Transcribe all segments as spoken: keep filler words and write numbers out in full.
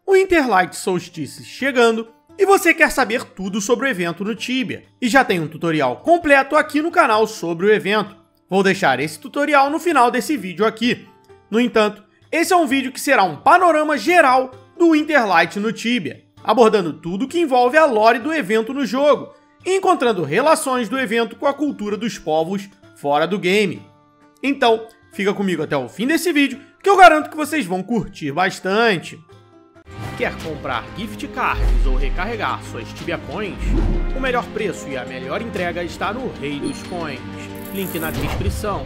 o Interlight Solstice chegando e você quer saber tudo sobre o evento no Tibia. E já tem um tutorial completo aqui no canal sobre o evento. Vou deixar esse tutorial no final desse vídeo aqui. No entanto, esse é um vídeo que será um panorama geral do Interlight no Tibia, abordando tudo que envolve a lore do evento no jogo, e encontrando relações do evento com a cultura dos povos fora do game. Então, fica comigo até o fim desse vídeo, que eu garanto que vocês vão curtir bastante. Quer comprar gift cards ou recarregar suas Tibia Coins? O melhor preço e a melhor entrega está no Rei dos Coins. Link na descrição.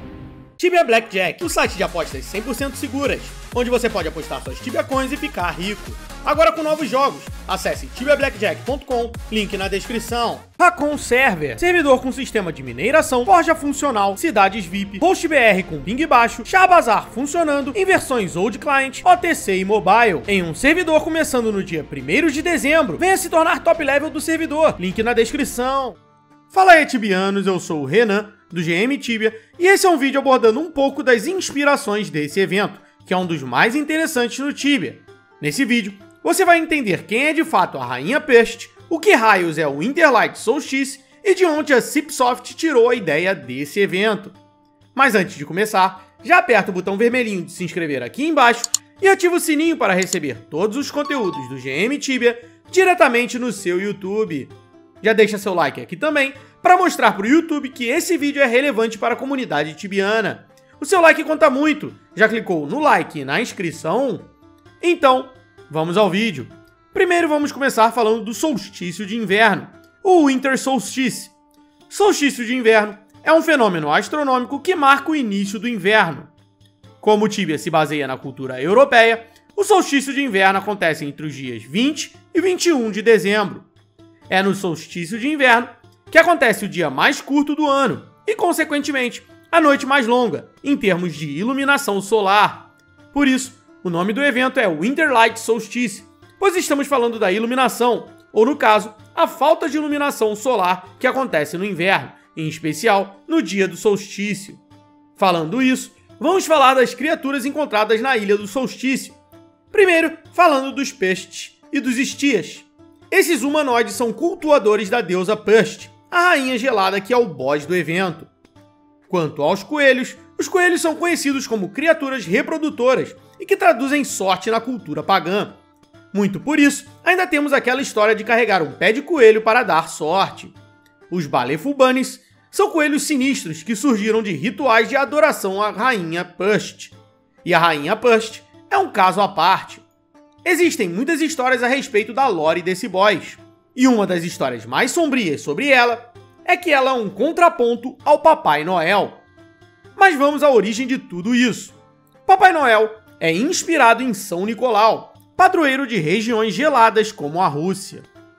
Tibia Blackjack, o site de apostas cem por cento seguras, onde você pode apostar suas Tibia Coins e ficar rico. Agora com novos jogos. Acesse tibia blackjack ponto com, link na descrição. Raccoon Server, servidor com sistema de mineração, forja funcional, cidades V I P, host B R com ping baixo, Shabazar funcionando, em versões old client, O T C e mobile, em um servidor começando no dia primeiro de dezembro. Venha se tornar top level do servidor, link na descrição. Fala aí, tibianos, eu sou o Renan, do G M Tibia, e esse é um vídeo abordando um pouco das inspirações desse evento, que é um dos mais interessantes no Tibia. Nesse vídeo, você vai entender quem é de fato a Rainha Pest, o que raios é o Interlight Solstice e de onde a Cipsoft tirou a ideia desse evento. Mas antes de começar, já aperta o botão vermelhinho de se inscrever aqui embaixo e ativa o sininho para receber todos os conteúdos do G M Tibia diretamente no seu YouTube. Já deixa seu like aqui também, para mostrar para o YouTube que esse vídeo é relevante para a comunidade tibiana. O seu like conta muito. Já clicou no like e na inscrição? Então, vamos ao vídeo. Primeiro vamos começar falando do solstício de inverno, o Winter Solstice. Solstício de inverno é um fenômeno astronômico que marca o início do inverno. Como o Tibia se baseia na cultura europeia, o solstício de inverno acontece entre os dias vinte e vinte e um de dezembro. É no solstício de inverno que acontece o dia mais curto do ano e, consequentemente, a noite mais longa, em termos de iluminação solar. Por isso, o nome do evento é Winterlight Solstice, pois estamos falando da iluminação, ou no caso, a falta de iluminação solar que acontece no inverno, em especial no dia do solstício. Falando isso, vamos falar das criaturas encontradas na Ilha do Solstício. Primeiro, falando dos Pestes e dos Estias. Esses humanoides são cultuadores da deusa Pest, a rainha gelada que é o boss do evento. Quanto aos coelhos, os coelhos são conhecidos como criaturas reprodutoras e que traduzem sorte na cultura pagã. Muito por isso, ainda temos aquela história de carregar um pé de coelho para dar sorte. Os Balefubanis são coelhos sinistros que surgiram de rituais de adoração à rainha Pest. E a rainha Pest é um caso à parte. Existem muitas histórias a respeito da lore desse boss, e uma das histórias mais sombrias sobre ela é que ela é um contraponto ao Papai Noel. Mas vamos à origem de tudo isso. Papai Noel é inspirado em São Nicolau, padroeiro de regiões geladas como a Rússia.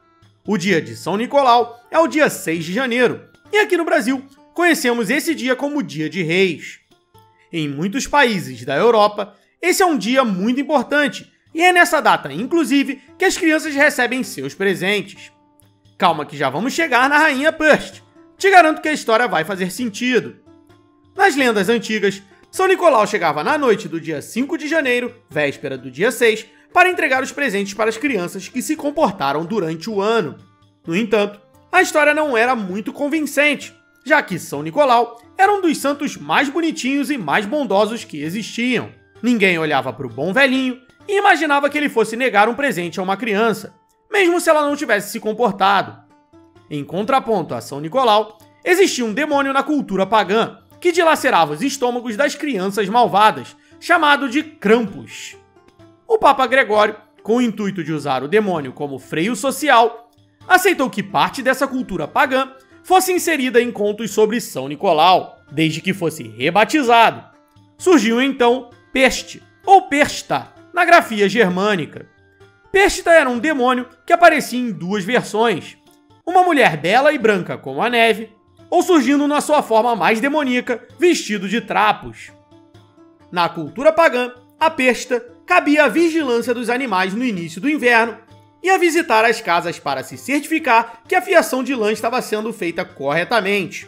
O dia de São Nicolau é o dia seis de janeiro, e aqui no Brasil conhecemos esse dia como Dia de Reis. Em muitos países da Europa, esse é um dia muito importante, e é nessa data, inclusive, que as crianças recebem seus presentes. Calma que já vamos chegar na Rainha Pest. Te garanto que a história vai fazer sentido. Nas lendas antigas, São Nicolau chegava na noite do dia cinco de janeiro, véspera do dia seis, para entregar os presentes para as crianças que se comportaram durante o ano. No entanto, a história não era muito convincente, já que São Nicolau era um dos santos mais bonitinhos e mais bondosos que existiam. Ninguém olhava para o bom velhinho e imaginava que ele fosse negar um presente a uma criança, mesmo se ela não tivesse se comportado. Em contraponto a São Nicolau, existia um demônio na cultura pagã que dilacerava os estômagos das crianças malvadas, chamado de Krampus. O Papa Gregório, com o intuito de usar o demônio como freio social, aceitou que parte dessa cultura pagã fosse inserida em contos sobre São Nicolau, desde que fosse rebatizado. Surgiu então Peste, ou Persta, na grafia germânica. Persta era um demônio que aparecia em duas versões. Uma mulher bela e branca como a neve, ou surgindo na sua forma mais demoníaca, vestido de trapos. Na cultura pagã, a Persta cabia a vigilância dos animais no início do inverno e a visitar as casas para se certificar que a fiação de lã estava sendo feita corretamente.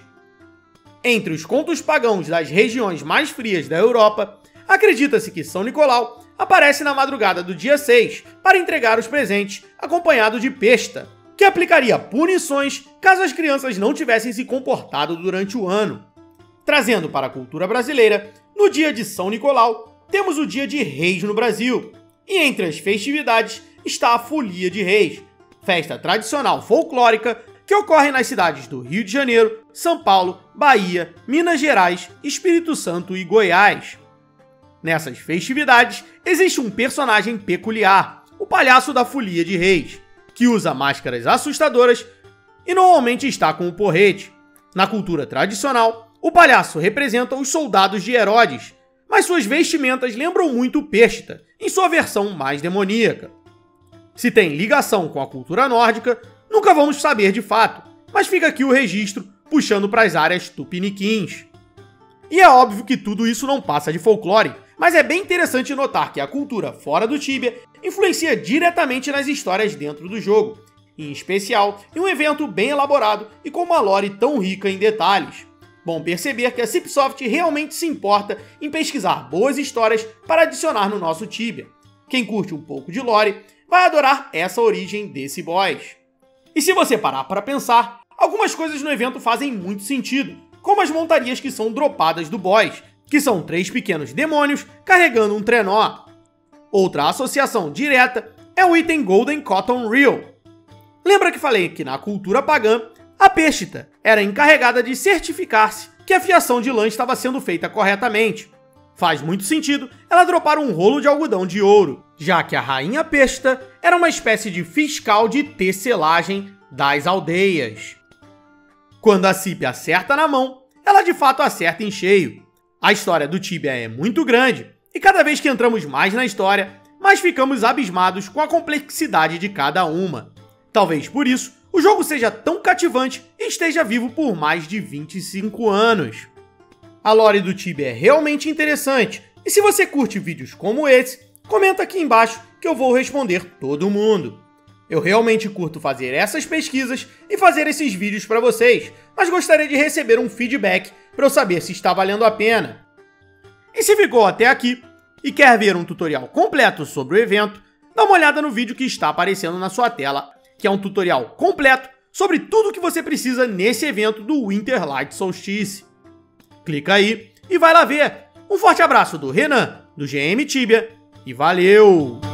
Entre os contos pagãos das regiões mais frias da Europa, acredita-se que São Nicolau aparece na madrugada do dia seis para entregar os presentes, acompanhado de Pesta, que aplicaria punições caso as crianças não tivessem se comportado durante o ano. Trazendo para a cultura brasileira, no dia de São Nicolau, temos o Dia de Reis no Brasil, e entre as festividades está a Folia de Reis, festa tradicional folclórica que ocorre nas cidades do Rio de Janeiro, São Paulo, Bahia, Minas Gerais, Espírito Santo e Goiás. Nessas festividades, existe um personagem peculiar, o Palhaço da Folia de Reis, que usa máscaras assustadoras e normalmente está com o porrete. Na cultura tradicional, o palhaço representa os soldados de Herodes, mas suas vestimentas lembram muito o Pesta, em sua versão mais demoníaca. Se tem ligação com a cultura nórdica, nunca vamos saber de fato, mas fica aqui o registro puxando para as áreas tupiniquins. E é óbvio que tudo isso não passa de folclore, mas é bem interessante notar que a cultura fora do Tibia influencia diretamente nas histórias dentro do jogo, em especial em um evento bem elaborado e com uma lore tão rica em detalhes. Bom perceber que a Cipsoft realmente se importa em pesquisar boas histórias para adicionar no nosso Tibia. Quem curte um pouco de lore vai adorar essa origem desse boss. E se você parar para pensar, algumas coisas no evento fazem muito sentido, como as montarias que são dropadas do boss, que são três pequenos demônios carregando um trenó. Outra associação direta é o item Golden Cotton Reel. Lembra que falei que na cultura pagã, a Peshita era encarregada de certificar-se que a fiação de lã estava sendo feita corretamente. Faz muito sentido ela dropar um rolo de algodão de ouro, já que a Rainha Peshita era uma espécie de fiscal de tecelagem das aldeias. Quando a Cip acerta na mão, ela de fato acerta em cheio. A história do Tibia é muito grande, e cada vez que entramos mais na história, mais ficamos abismados com a complexidade de cada uma. Talvez por isso, o jogo seja tão cativante e esteja vivo por mais de vinte e cinco anos. A lore do Tibia é realmente interessante, e se você curte vídeos como esse, comenta aqui embaixo que eu vou responder todo mundo. Eu realmente curto fazer essas pesquisas e fazer esses vídeos para vocês, mas gostaria de receber um feedback para eu saber se está valendo a pena. E se ficou até aqui e quer ver um tutorial completo sobre o evento, dá uma olhada no vídeo que está aparecendo na sua tela, que é um tutorial completo sobre tudo o que você precisa nesse evento do Winter Light Solstice. Clica aí e vai lá ver. Um forte abraço do Renan, do G M Tibia, e valeu!